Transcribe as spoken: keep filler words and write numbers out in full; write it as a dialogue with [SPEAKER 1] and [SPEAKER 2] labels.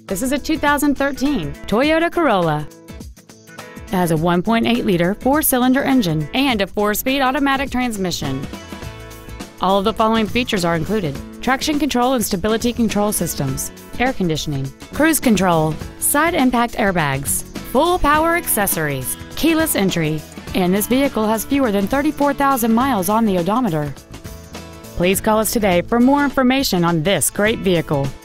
[SPEAKER 1] This is a two thousand thirteen Toyota Corolla. It has a one point eight liter four-cylinder engine and a four-speed automatic transmission. All of the following features are included: traction control and stability control systems, air conditioning, cruise control, side impact airbags, full power accessories, keyless entry, and this vehicle has fewer than thirty-four thousand miles on the odometer. Please call us today for more information on this great vehicle.